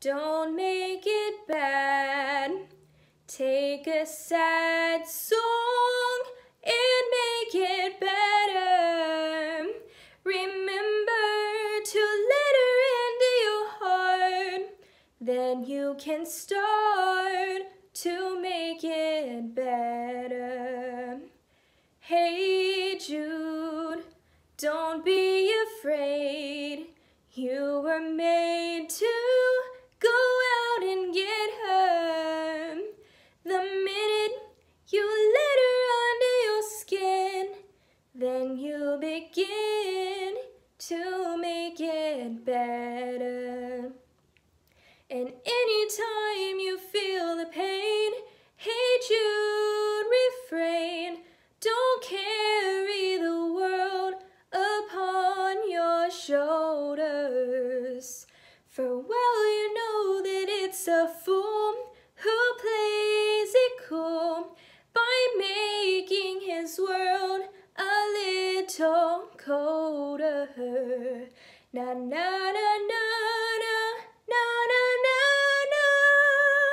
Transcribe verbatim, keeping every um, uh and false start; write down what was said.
don't make it bad. Take a sad song and make it better. Remember to let her into your heart. Then you can start to make it better. Hey Jude, don't be afraid. You were made to go out and get her. The minute you let her under your skin, then you begin to make it better. And anytime you feel the pain, hey Jude, refrain. Don't carry the world upon your shoulders. For well you know that it's a fool who plays it cool by making his world a little colder. Na na na na.